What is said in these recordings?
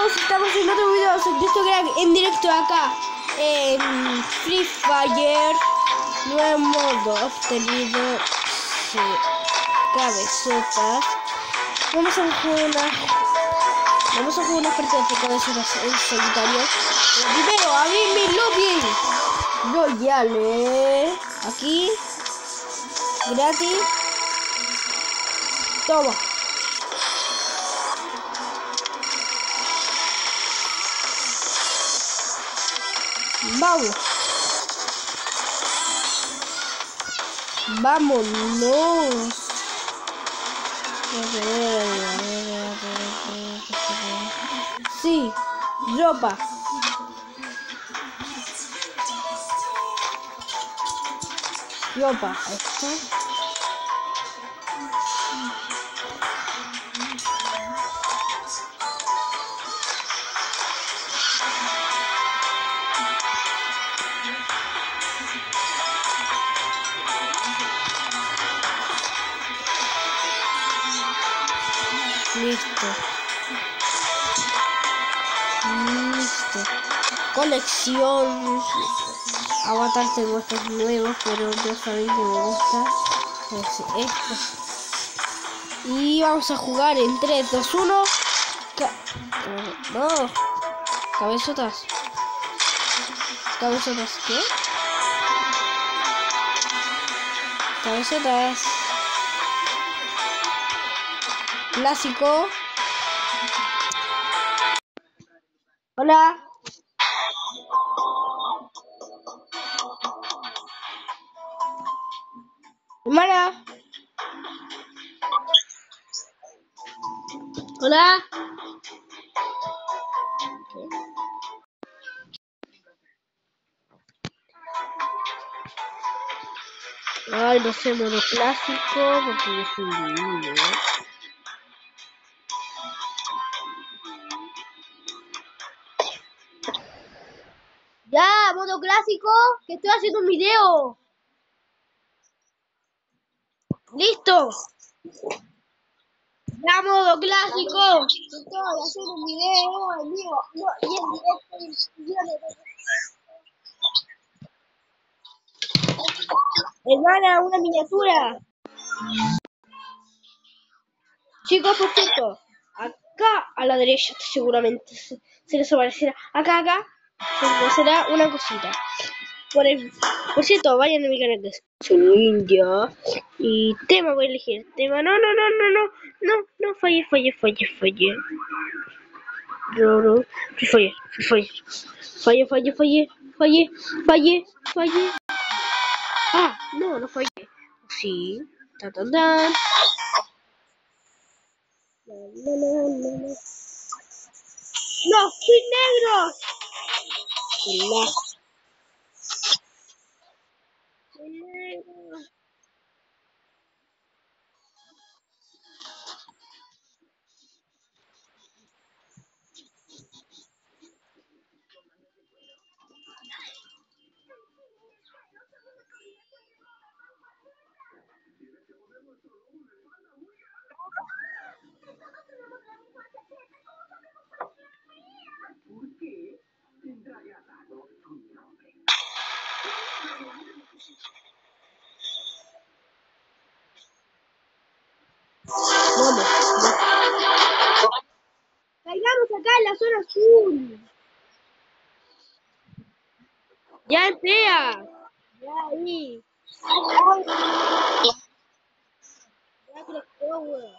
Estamos en otro video de Instagram en directo acá en Free Fire. Nuevo modo obtenido. Sí, cabezotas. Vamos a jugar una partida de cabezotas en solitario. Primero abrirme lobby Royale. Aquí. Gratis. Toma. Vamos. Vámonos. Sí, ropa. Ropa, esto. Listo. Colección. Avatar tengo estos nuevos, pero ya saben que me gusta. Esto. Y vamos a jugar en 3, 2, 1. No. Cabezotas. Cabezotas, ¿qué? Cabezotas. Clásico. Hola. Hermana. Hola. Ay, no sé, modo clásico, porque yo soy un niño. Ya, modo clásico, que estoy haciendo un video. Listo. Ya, modo clásico. Estoy haciendo un video, el mío, no, y en directo. Hermana, una miniatura. Chicos, por cierto, acá a la derecha seguramente se les aparecerá. Acá se les aparecerá una cosita. Por cierto, vayan a mi canal que soy ninja. Y tema voy a elegir. Tema, no, fallé. Fallé. Ah, no fallé. Sí. Tan. ¡No, fui negro! No. Fui negro. Vamos. Caigamos acá en la zona azul. Ya empea. Ya ahí. Ya creció, weón.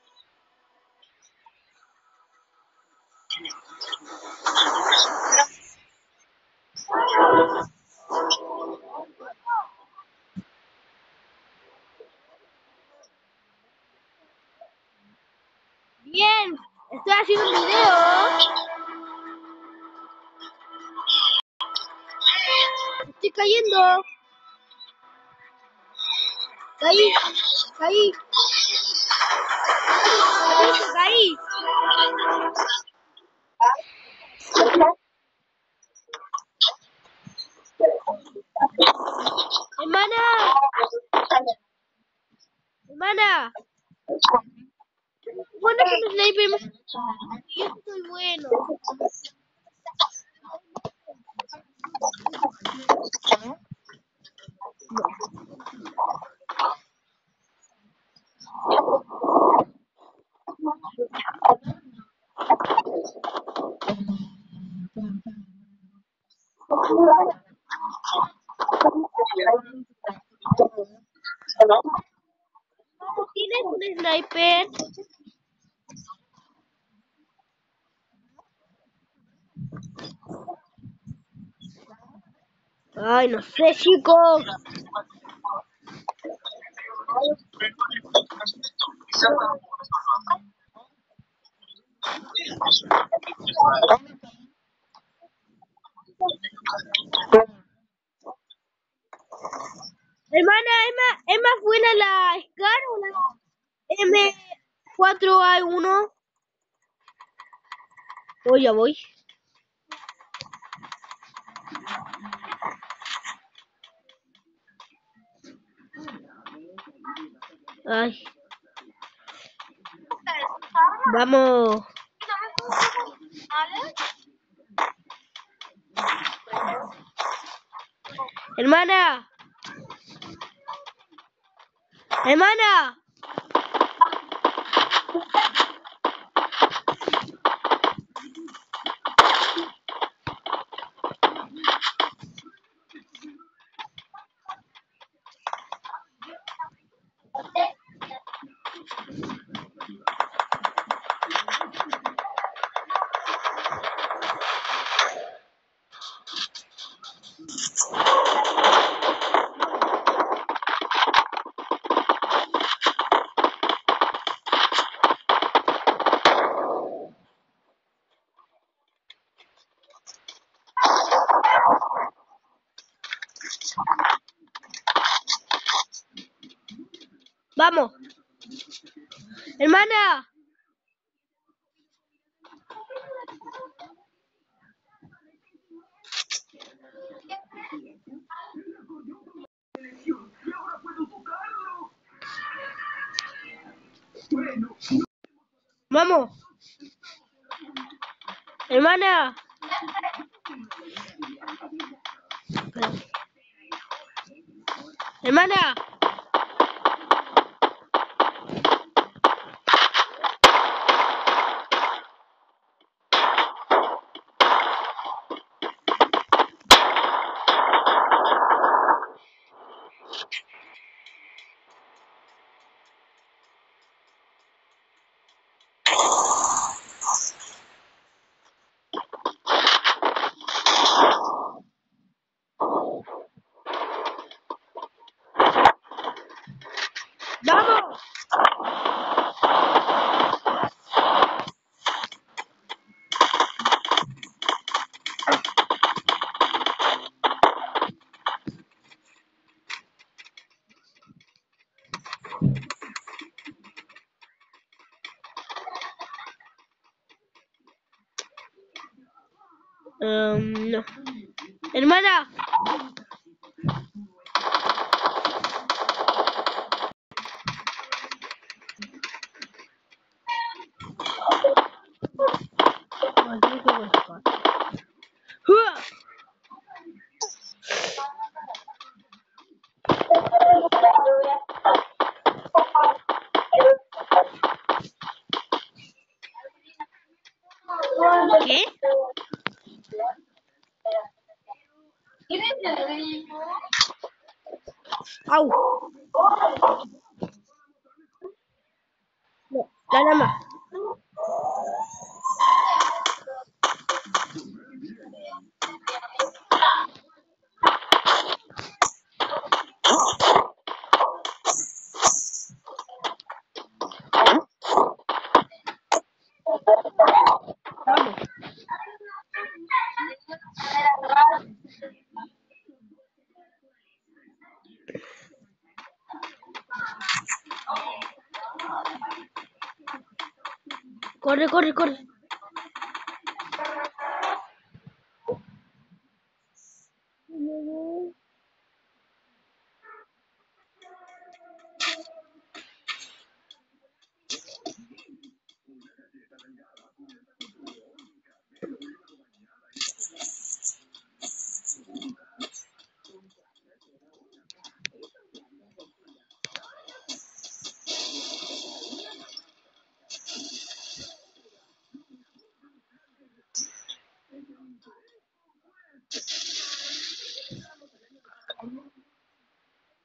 Bien, estoy haciendo un video. Estoy cayendo. Caí. Hermana. Bueno, que me sniper. muy bueno. ¿Tienes un sniper? Ay, no sé, chicos. Hermana, ¿es más buena la Scar o la M4A1? Oh, ya voy. Ay. Vamos. Hermana. Hermana. Vamos. Hermana. Vamos. Hermana. Hermana. Vamos. No. Hermana. ¿Qué? Au. No, la llama. Vamos. Corre, corre, corre.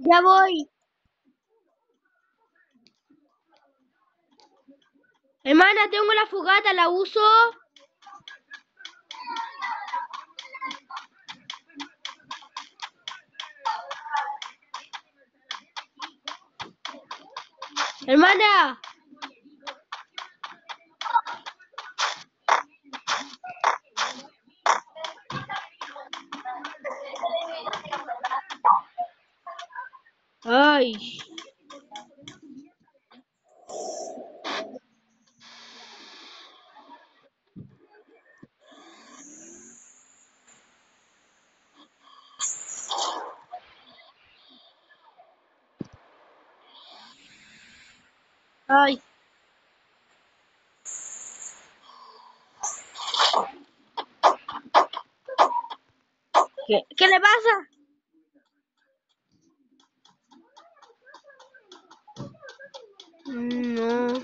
Ya voy. Hermana, tengo la fogata, ¿la uso? Hermana. Ay. Ay. ¿Qué le pasa? No.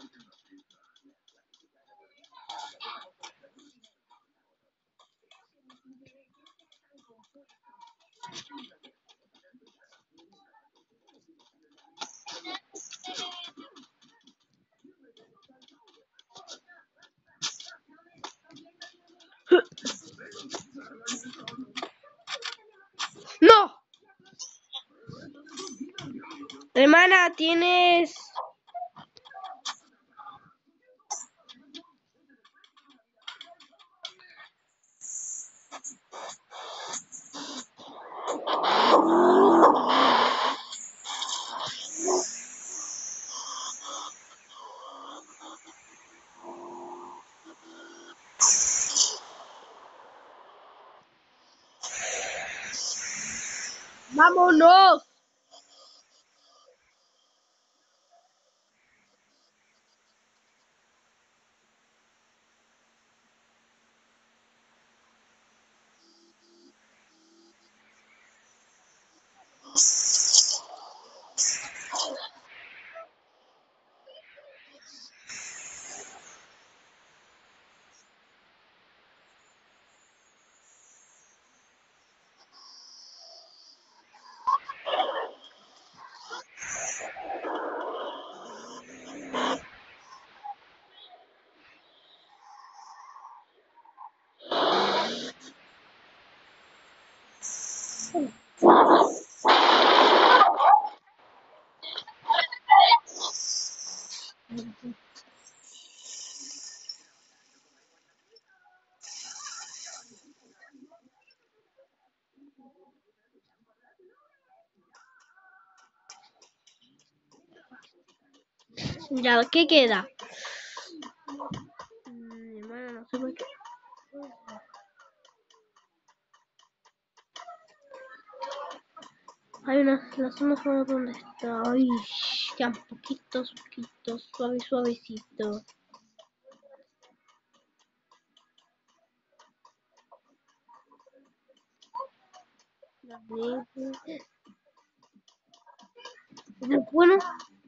No. Hermana, tienes... ¡Vámonos! Ya, ¿qué queda? Hermana, no sé por qué. Hay la zona suave donde está. Ay, ya, poquitos, suave, suavecito. Bueno,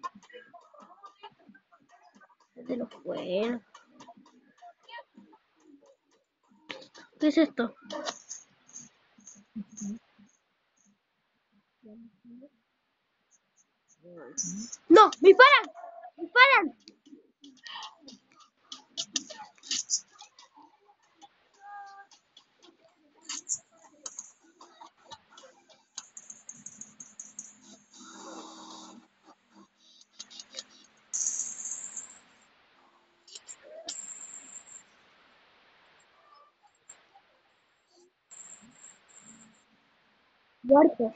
de los buenos. ¿Qué es esto? ¡No! ¡Me disparan! ¡Me disparan! Muerto.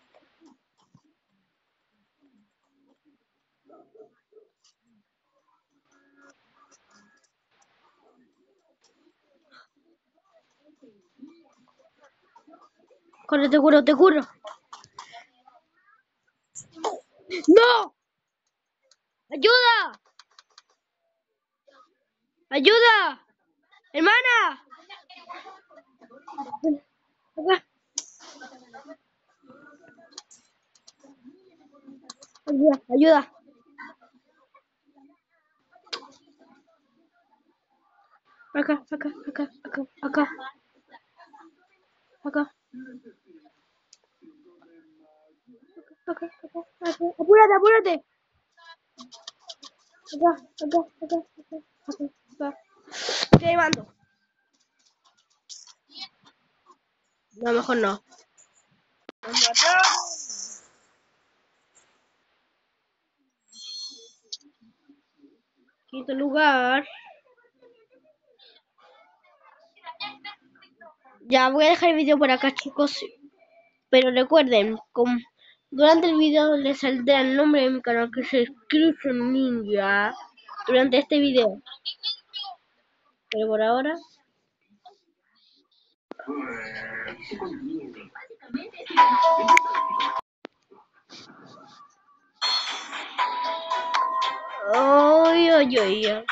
Corre, te curo, te curo. ¡No! ¡Ayuda! ¡Ayuda! ¡Hermana! Acá. Ayuda, ayuda. Acá, acá, acá, acá, acá. Acá. Acá, acá, acá. Apúrate, apúrate. Acá, acá, acá, acá, acá, acá. Te mando. No, mejor no. Nos matamos. Quinto lugar. Ya voy a dejar el video por acá, chicos. Pero recuerden, durante el video les saldrá el nombre de mi canal, que es Exclusion Ninja, durante este video. Pero por ahora... Ay, ay, ay, ay.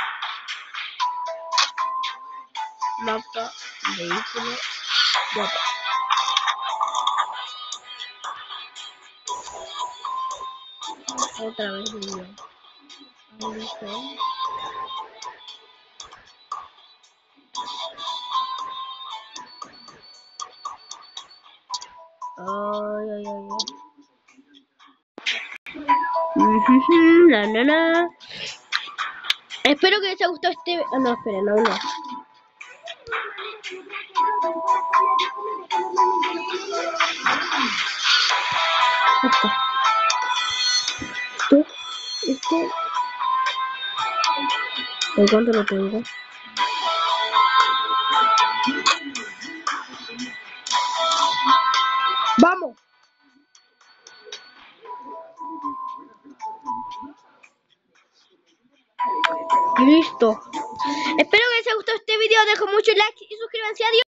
Mapa, vehículo, mapa. Otra vez video. Ahí está. Ay, ay, ay, ay. Na, na, na. Espero que les haya gustado este... Ah, no, esperen, aún no. Este... ¿En cuánto lo tengo? ¡Vamos! Listo. Espero que les haya gustado este video. Dejen mucho like y suscríbanse. Adiós.